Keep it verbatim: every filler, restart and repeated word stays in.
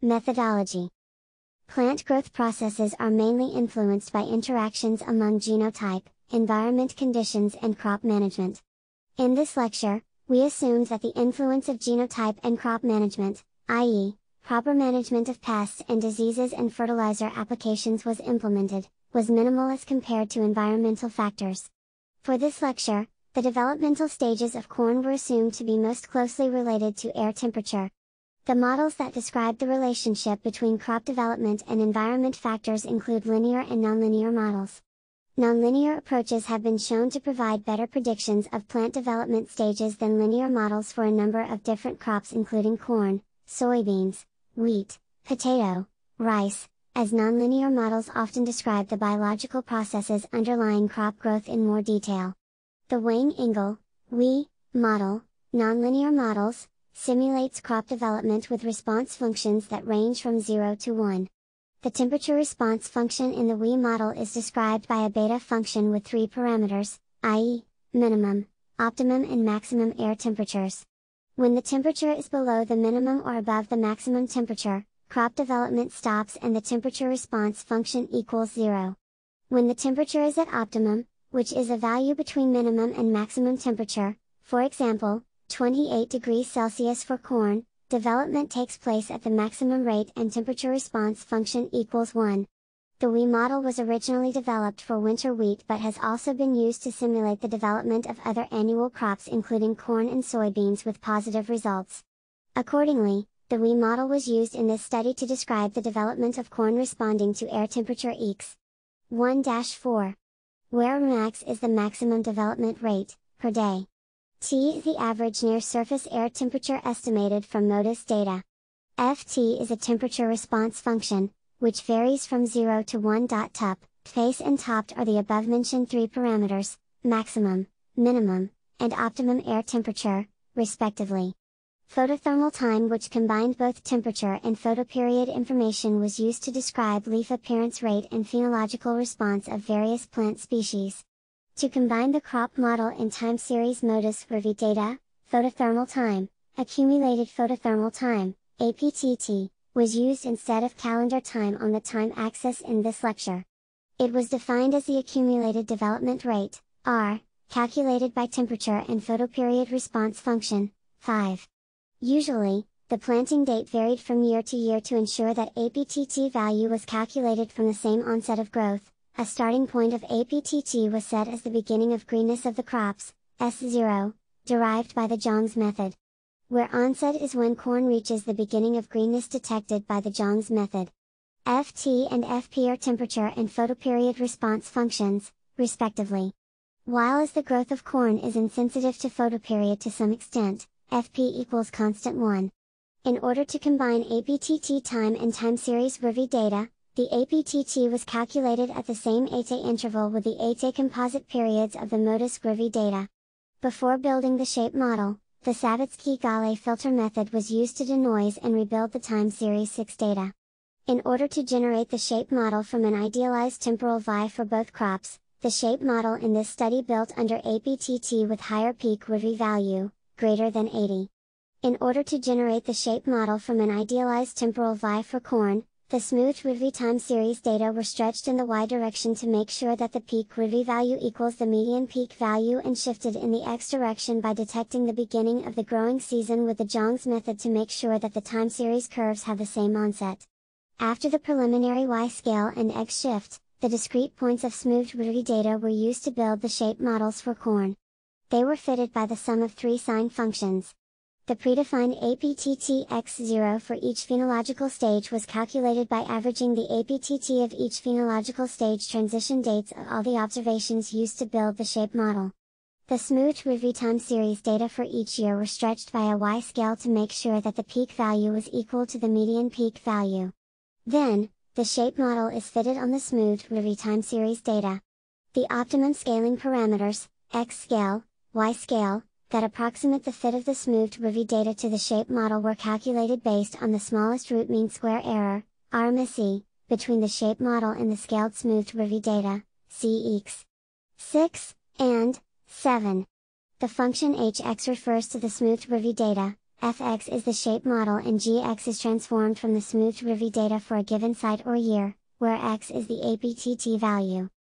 Methodology. Plant growth processes are mainly influenced by interactions among genotype, environment conditions and crop management. In this lecture, we assumed that the influence of genotype and crop management, that is, proper management of pests and diseases and fertilizer applications was implemented, was minimal as compared to environmental factors. For this lecture, the developmental stages of corn were assumed to be most closely related to air temperature. The models that describe the relationship between crop development and environment factors include linear and nonlinear models. Nonlinear approaches have been shown to provide better predictions of plant development stages than linear models for a number of different crops including corn, soybeans, wheat, potato, rice, as nonlinear models often describe the biological processes underlying crop growth in more detail. The Wang-Engel, W E, model, nonlinear models, simulates crop development with response functions that range from zero to one. The temperature response function in the W E model is described by a beta function with three parameters, that is, minimum, optimum and maximum air temperatures. When the temperature is below the minimum or above the maximum temperature, crop development stops and the temperature response function equals zero. When the temperature is at optimum, which is a value between minimum and maximum temperature, for example, twenty-eight degrees Celsius for corn, development takes place at the maximum rate and temperature response function equals one. The W E model was originally developed for winter wheat but has also been used to simulate the development of other annual crops including corn and soybeans with positive results. Accordingly, the W E model was used in this study to describe the development of corn responding to air temperature equals one dash four, where max is the maximum development rate, per day. T is the average near-surface air temperature estimated from MODIS data. F T is a temperature response function, which varies from zero to one. Top, face and topped are the above-mentioned three parameters, maximum, minimum, and optimum air temperature, respectively. Photothermal time, which combined both temperature and photoperiod information, was used to describe leaf appearance rate and phenological response of various plant species. To combine the crop model and time series MODIS ReVi data, photothermal time, accumulated photothermal time, A P T T, was used instead of calendar time on the time axis in this lecture. It was defined as the accumulated development rate, R, calculated by temperature and photoperiod response function, five. Usually, the planting date varied from year to year to ensure that A P T T value was calculated from the same onset of growth. A starting point of A P T T was set as the beginning of greenness of the crops, S zero, derived by the Jongs method. Where onset is when corn reaches the beginning of greenness detected by the Jongs method. F T and F P are temperature and photoperiod response functions, respectively. While as the growth of corn is insensitive to photoperiod to some extent, F P equals constant one. In order to combine A P T T time and time series ReVi data, the A P T T was calculated at the same eight day interval with the eight day composite periods of the MODIS ReVi data. Before building the shape model, the Savitzky-Gale filter method was used to denoise and rebuild the time series six data. In order to generate the shape model from an idealized temporal V for both crops, the shape model in this study built under A P T T with higher peak ReVi value, greater than eighty. In order to generate the shape model from an idealized temporal V for corn, the smooth ReVi time series data were stretched in the Y direction to make sure that the peak ReVi value equals the median peak value and shifted in the X direction by detecting the beginning of the growing season with the Jongs method to make sure that the time series curves have the same onset. After the preliminary Y scale and X shift, the discrete points of smooth ReVi data were used to build the shape models for corn. They were fitted by the sum of three sign functions. The predefined A P T T X zero for each phenological stage was calculated by averaging the A P T T of each phenological stage transition dates of all the observations used to build the shape model. The smooth ReVi time series data for each year were stretched by a Y scale to make sure that the peak value was equal to the median peak value. Then, the shape model is fitted on the smooth ReVi time series data. The optimum scaling parameters, X scale, Y scale, that approximate the fit of the smoothed ReVi data to the shape model were calculated based on the smallest root mean square error, R M S E, between the shape model and the scaled smoothed ReVi data, C equals six, and seven. The function Hx refers to the smoothed ReVi data, f x is the shape model and g x is transformed from the smoothed R I V I data for a given site or year, where x is the A P T T value.